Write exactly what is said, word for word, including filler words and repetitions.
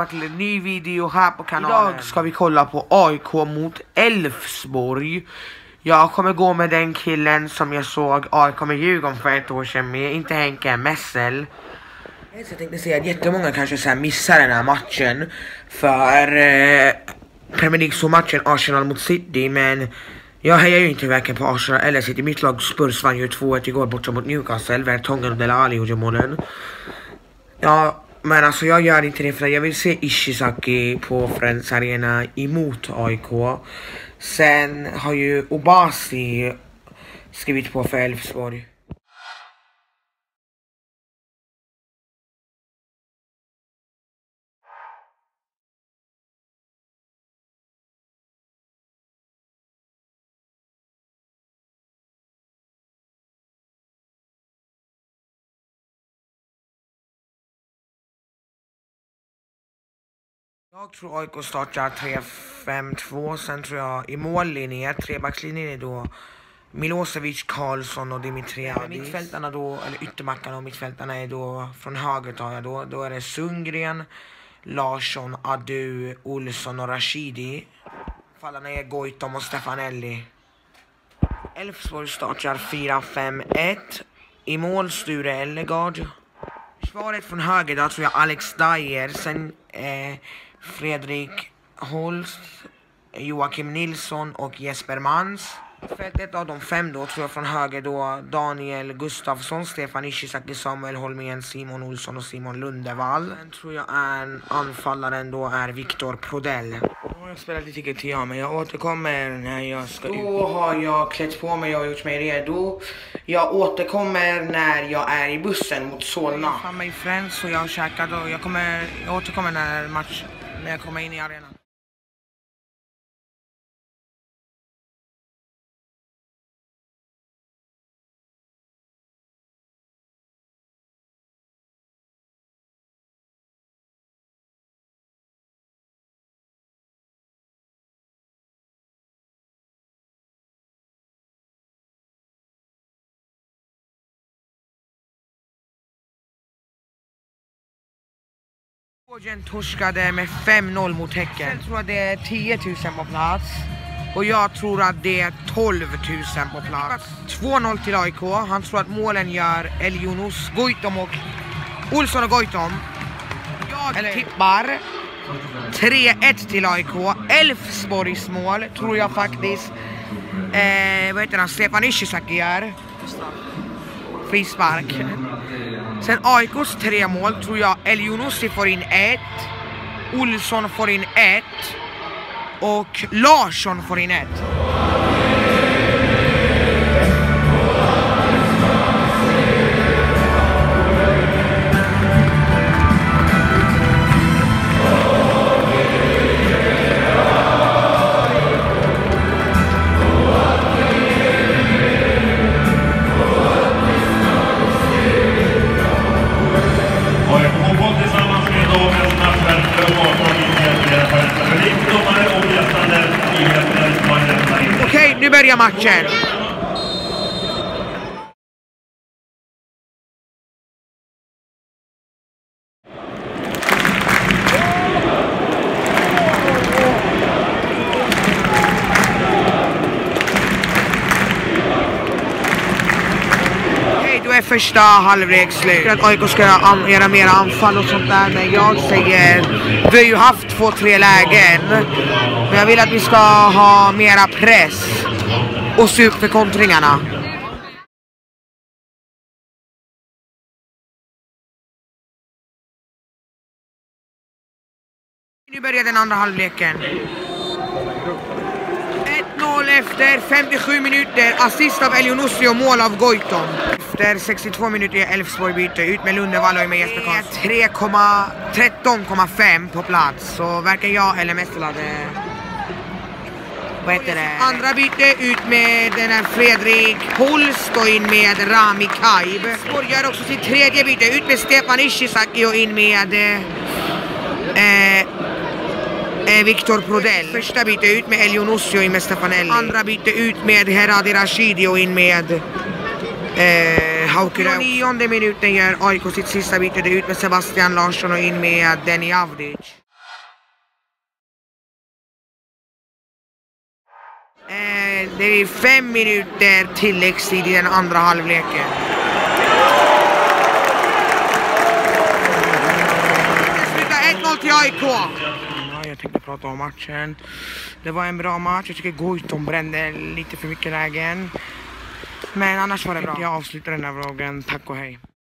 till en ny video här på kanalen. Idag ska vi kolla på A I K mot Elfsborg. Jag kommer gå med den killen som jag såg A I K med Djurgården för ett år sedan med, inte Henke Messel. Jag tänkte säga att jättemånga kanske så här missar den här matchen för eh, Premier League så matchen Arsenal mot City, men jag hejar ju inte verkligen på Arsenal eller City. Mitt lag Spurs vann ju två ett igår borta mot Newcastle. Vertongen och Dele Alli gjorde målen. Ja, men alltså jag gör inte det för jag vill se Ishizaki på Friends Arena emot A I K. Sen har ju Obasi skrivit på för Elfsborg. Jag tror A I K startar tre fem två, sen tror jag i mållinje, trebackslinjen är då Milosevic, Karlsson och Dimitriadis. Mittfältarna då, eller ytterbackarna och mittfältarna är då, från höger tar jag då, då är det Sundgren, Larsson, Adu, Olsson och Rashidi. Fallarna är Goitom och Stefanelli. Elfsborg startar fyra fem ett, i mål Sture Ellegard. Svaret från höger då tror jag Alex Dyer, sen eh, Fredrik Holst, Joakim Nilsson och Jesper Mans. Fältet av de fem då tror jag från höger då Daniel Gustafsson, Stefan Ishizaki, Samuel Holmén, Simon Olsson och Simon Lundevall. Sen tror jag är anfallaren då är Viktor Prodell. Jag har spelat lite G T A men jag återkommer när jag ska ut. Då har jag klätt på mig och gjort mig redo. Jag återkommer när jag är i bussen mot Solna. Jag är med Friends och jag har käkat och jag, kommer, jag återkommer när, match, när jag kommer in i arenan. Djurgården torskade med fem noll mot Häcken. Jag tror att det är tio tusen på plats. Och jag tror att det är tolv tusen på plats. två noll till A I K. Han tror att målen gör El Yunus, Goitom och Olsson och Goitom. Jag Eller... tippar tre ett till A I K. Elfsborgs mål tror jag faktiskt eh, vad heter han? Stefan Ishizaki gör. Frispark. Sen A I K:s tre mål tror jag El Yunusi får in ett, Olsson får in ett och Larsson får in ett. Okej, nu börjar matchen. Okej, då är första halvlek slut. Att A I K ska göra mer anfall och sånt där, men jag säger vi har ju haft två, tre lägen. Men jag vill att vi ska ha mera press och se upp för kontringarna. Nu börjar den andra halvleken. ett noll efter femtiosju minuter. Assist av El Yunusi och mål av Goitom. Efter sextiotvå minuter är Elfsborg byte. Ut med Lundevall och med Jesper Karlsson. tre tretton komma fem på plats. Så verkar jag eller Messelade... Vad heter det? Andra byte ut med den här Fredrik Holst och in med Rami Kaib. Elfsborg gör också sitt tredje byte. Ut med Stefan Ishizaki och in med... Eh, eh, Viktor Prodell. Första byte ut med El Yunusi och in med Stefanelli. Andra byte ut med Heradi Rashidi och in med eh, Haukere. Nionde minuten gör A I K sitt sista byte ut med Sebastian Larsson och in med Denny Avdic. Det är fem minuter tilläggstid i den andra halvleken. Det slutar ett noll till A I K. Ja, jag tänkte prata om matchen. Det var en bra match. Jag tycker Goitom brände lite för mycket lägen. Men annars var det bra. Jag avslutar den här vloggen. Tack och hej.